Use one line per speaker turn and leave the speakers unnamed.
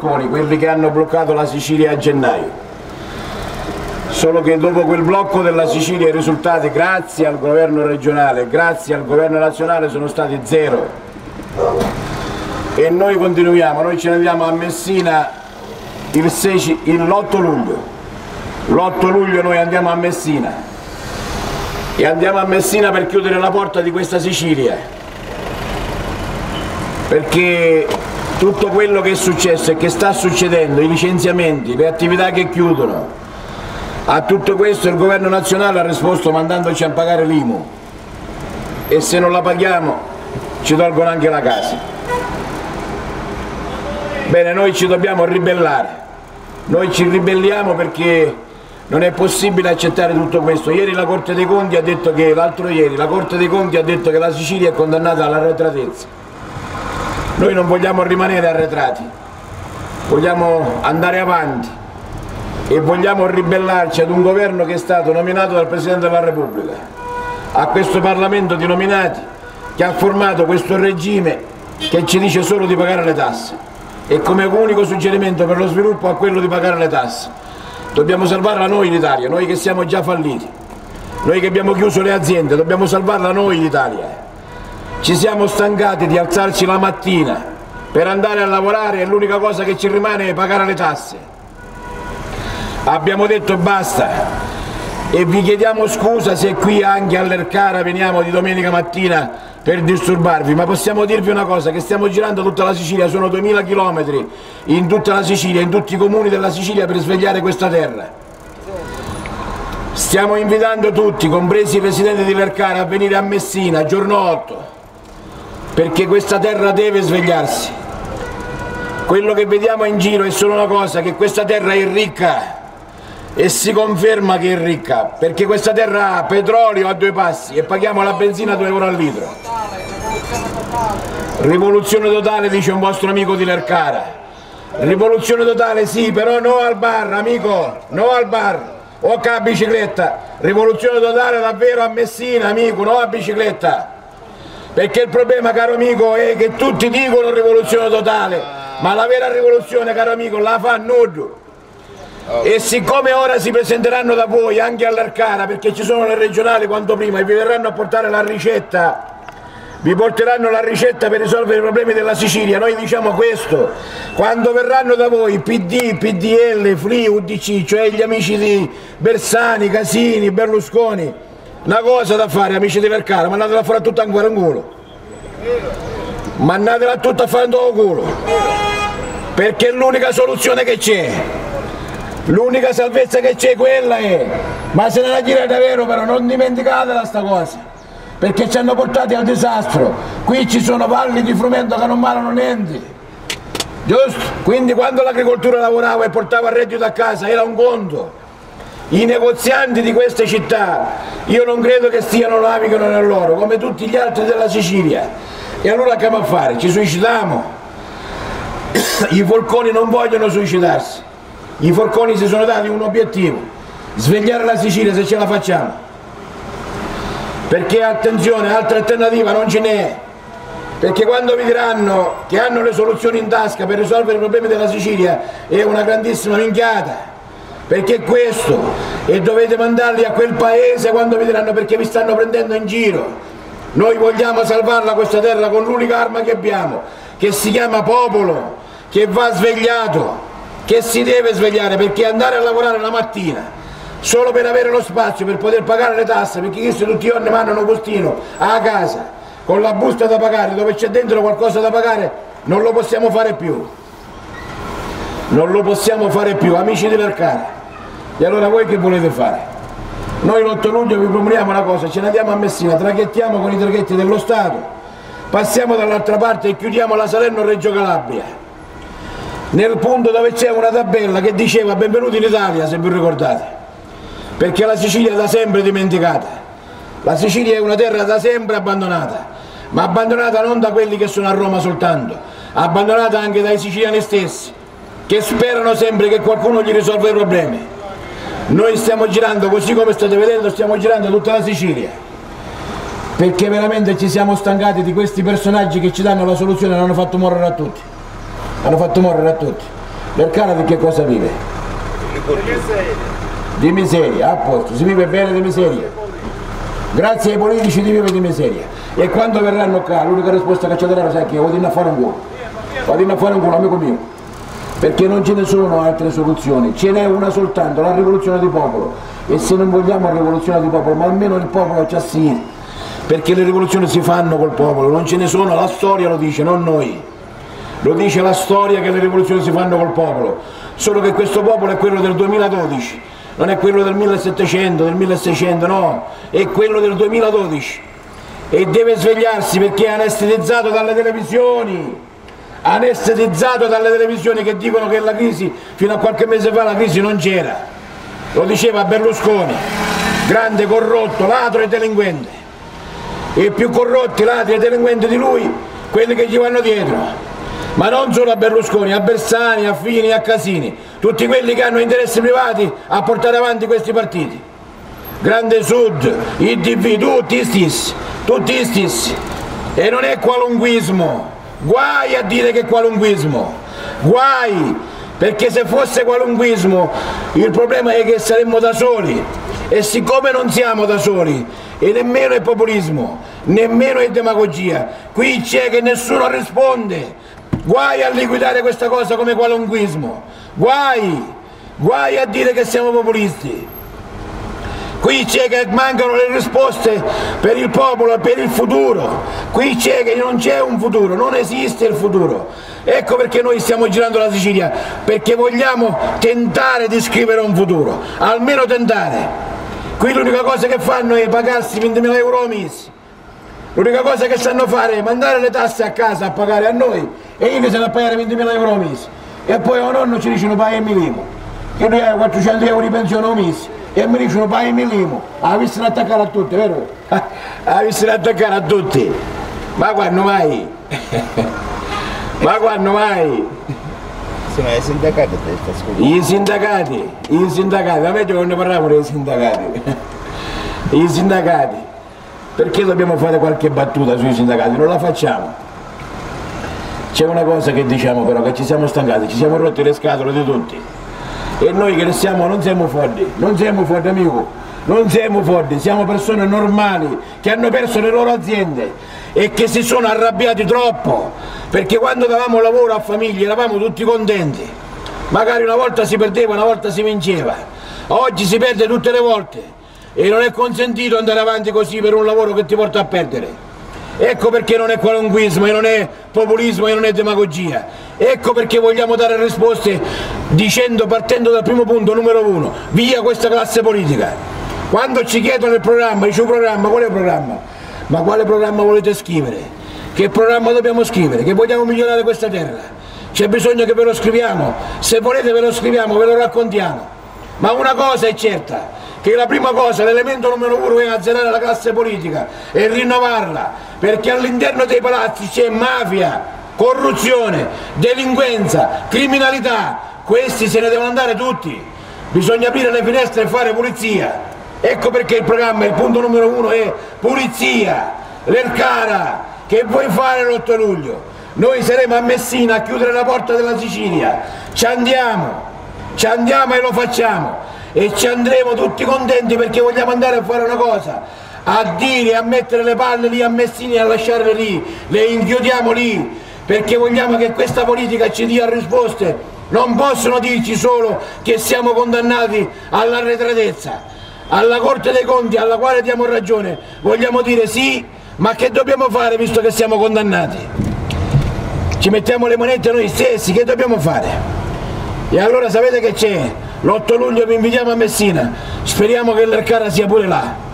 blocconi, quelli che hanno bloccato la Sicilia a gennaio. Solo che dopo quel blocco della Sicilia i risultati, grazie al governo regionale, grazie al governo nazionale, sono stati zero. E noi continuiamo, noi ce ne andiamo a Messina l'8 luglio. L'8 luglio noi andiamo a Messina. E andiamo a Messina per chiudere la porta di questa Sicilia. Perché tutto quello che è successo e che sta succedendo, i licenziamenti, le attività che chiudono, a tutto questo il governo nazionale ha risposto mandandoci a pagare l'IMU e se non la paghiamo ci tolgono anche la casa. Bene, noi ci dobbiamo ribellare, noi ci ribelliamo perché non è possibile accettare tutto questo. Ieri la Corte dei Conti ha detto che, l'altro ieri, la Corte dei Conti ha detto che la Sicilia è condannata all'arretratezza. Noi non vogliamo rimanere arretrati, vogliamo andare avanti. E vogliamo ribellarci ad un governo che è stato nominato dal Presidente della Repubblica, a questo Parlamento di nominati che ha formato questo regime che ci dice solo di pagare le tasse e come unico suggerimento per lo sviluppo ha quello di pagare le tasse. Dobbiamo salvarla noi l'Italia, noi che siamo già falliti, noi che abbiamo chiuso le aziende, dobbiamo salvarla noi l'Italia. Ci siamo stancati di alzarci la mattina per andare a lavorare e l'unica cosa che ci rimane è pagare le tasse. Abbiamo detto basta e vi chiediamo scusa se qui anche all'Ercara veniamo di domenica mattina per disturbarvi, ma possiamo dirvi una cosa, che stiamo girando tutta la Sicilia, sono 2000 chilometri in tutta la Sicilia, in tutti i comuni della Sicilia per svegliare questa terra. Stiamo invitando tutti, compresi i residenti di Lercara, a venire a Messina, giorno 8, perché questa terra deve svegliarsi. Quello che vediamo in giro è solo una cosa, che questa terra è ricca. E si conferma che è ricca, perché questa terra ha petrolio a 2 passi e paghiamo la benzina a 2 euro al litro. Rivoluzione totale, dice un vostro amico di Lercara. Rivoluzione totale sì, però no al bar, amico, no al bar, o a bicicletta. Rivoluzione totale davvero a Messina, amico, no a bicicletta. Perché il problema, caro amico, è che tutti dicono rivoluzione totale, ma la vera rivoluzione, caro amico, la fa nudo. E siccome ora si presenteranno da voi anche all'Arcara, perché ci sono le regionali quanto prima e vi verranno a portare la ricetta, vi porteranno la ricetta per risolvere i problemi della Sicilia, noi diciamo questo: quando verranno da voi PD, PDL, FLI, UDC, cioè gli amici di Bersani, Casini, Berlusconi, una cosa da fare, amici di Lercara, mandatela a fare tutta ancora in culo, mandatela tutta a fare in culo, perché è l'unica soluzione che c'è. L'unica salvezza che c'è quella è, ma se non la dire davvero però non dimenticatela sta cosa, perché ci hanno portati al disastro. Qui ci sono valli di frumento che non malano niente, giusto? Quindi quando l'agricoltura lavorava e portava il reddito a casa era un conto. I negozianti di queste città io non credo che stiano navigano nell'oro come tutti gli altri della Sicilia. E allora che a fare? Ci suicidiamo? I forconi non vogliono suicidarsi. I forconi si sono dati un obiettivo: svegliare la Sicilia se ce la facciamo, perché attenzione, altra alternativa non ce n'è, perché quando vi diranno che hanno le soluzioni in tasca per risolvere i problemi della Sicilia è una grandissima minchiata, perché è questo, e dovete mandarli a quel paese quando vi diranno perché vi stanno prendendo in giro. Noi vogliamo salvarla questa terra con l'unica arma che abbiamo, che si chiama popolo, che va svegliato, che si deve svegliare, perché andare a lavorare la mattina solo per avere lo spazio per poter pagare le tasse, perché questi tutti i giorni mandano un postino a casa con la busta da pagare dove c'è dentro qualcosa da pagare, non lo possiamo fare più, non lo possiamo fare più, amici di Lercara. E allora voi che volete fare? Noi l'8 luglio vi proponiamo una cosa, ce ne andiamo a Messina, traghettiamo con i traghetti dello Stato, passiamo dall'altra parte e chiudiamo la Salerno-Reggio Calabria, nel punto dove c'è una tabella che diceva benvenuti in Italia, se vi ricordate, perché la Sicilia è da sempre dimenticata. La Sicilia è una terra da sempre abbandonata, ma abbandonata non da quelli che sono a Roma soltanto, abbandonata anche dai siciliani stessi, che sperano sempre che qualcuno gli risolva i problemi. Noi stiamo girando, così come state vedendo, stiamo girando tutta la Sicilia, perché veramente ci siamo stancati di questi personaggi che ci danno la soluzione e l'hanno fatto morire a tutti. Hanno fatto morire a tutti. L'Ercara di che cosa vive? Di miseria, a posto, si vive bene di miseria. Grazie ai politici si vive di miseria. E quando verranno qua, l'unica risposta che ci daranno, sai che vado a fare un culo. Vado a fare un culo, amico mio. Perché non ce ne sono altre soluzioni, ce n'è una soltanto, la rivoluzione di popolo. E se non vogliamo la rivoluzione di popolo, ma almeno il popolo ci assiste, perché le rivoluzioni si fanno col popolo, non ce ne sono, la storia lo dice, non noi. Lo dice la storia che le rivoluzioni si fanno col popolo, solo che questo popolo è quello del 2012, non è quello del 1700, del 1600, no, è quello del 2012 e deve svegliarsi perché è anestetizzato dalle televisioni. Anestetizzato dalle televisioni che dicono che la crisi, fino a qualche mese fa la crisi non c'era, lo diceva Berlusconi, grande corrotto, ladro e delinquente, e più corrotti, ladri e delinquenti di lui, quelli che gli vanno dietro, ma non solo a Berlusconi, a Bersani, a Fini, a Casini, tutti quelli che hanno interessi privati a portare avanti questi partiti, Grande Sud, IDV, tutti stessi, e non è qualunquismo. Guai a dire che è qualunquismo, guai, perché se fosse qualunquismo il problema è che saremmo da soli e siccome non siamo da soli e nemmeno è populismo, nemmeno è demagogia, qui c'è che nessuno risponde, guai a liquidare questa cosa come qualunquismo, guai a dire che siamo populisti. Qui c'è che mancano le risposte per il popolo e per il futuro, qui c'è che non c'è un futuro, non esiste il futuro. Ecco perché noi stiamo girando la Sicilia, perché vogliamo tentare di scrivere un futuro, almeno tentare. Qui l'unica cosa che fanno è pagarsi 20.000 euro al mese, l'unica cosa che sanno fare è mandare le tasse a casa a pagare a noi e io che se ne a pagare 20.000 euro al mese. E poi o nonno ci dicono paghi il minimo, che noi abbiamo 400 euro di pensione al mese. E mi dicono paghi il minimo, ha visto attaccare a tutti, vero? Ha visto attaccare a tutti, ma quando mai? Ma quando mai?
Sono i sindacati
I sindacati, a me quando parliamo dei sindacati, i sindacati, perché dobbiamo fare qualche battuta sui sindacati? Non la facciamo. C'è una cosa che diciamo però, che ci siamo stancati, ci siamo rotti le scatole di tutti. E noi che ne siamo, non siamo forti amico, non siamo forti, siamo persone normali che hanno perso le loro aziende e che si sono arrabbiati troppo, perché quando davamo lavoro a famiglie eravamo tutti contenti, magari una volta si perdeva, una volta si vinceva, oggi si perde tutte le volte e non è consentito andare avanti così per un lavoro che ti porta a perdere. Ecco perché non è qualunquismo e non è populismo e non è demagogia. Ecco perché vogliamo dare risposte dicendo, partendo dal primo punto, numero 1, via questa classe politica. Quando ci chiedono il programma, dice un programma, qual è il programma? Ma quale programma volete scrivere? Che programma dobbiamo scrivere? Che vogliamo migliorare questa terra? C'è bisogno che ve lo scriviamo? Se volete ve lo scriviamo, ve lo raccontiamo. Ma una cosa è certa, che la prima cosa, l'elemento numero 1 è azzerare la classe politica e rinnovarla, perché all'interno dei palazzi c'è mafia, corruzione, delinquenza, criminalità, questi se ne devono andare tutti, bisogna aprire le finestre e fare pulizia. Ecco perché il programma, il punto numero 1 è pulizia, l'Ercara, che vuoi fare l'8 luglio? Noi saremo a Messina a chiudere la porta della Sicilia, ci andiamo e lo facciamo. E ci andremo tutti contenti perché vogliamo andare a fare una cosa, a dire, a mettere le palle lì a Messina e a lasciarle lì, le inchiodiamo lì, perché vogliamo che questa politica ci dia risposte. Non possono dirci solo che siamo condannati all'arretratezza, alla Corte dei Conti alla quale diamo ragione, vogliamo dire sì, ma che dobbiamo fare visto che siamo condannati? Ci mettiamo le monete noi stessi, che dobbiamo fare? E allora sapete che c'è? L'8 luglio vi invitiamo a Messina, speriamo che l'Ercara sia pure là.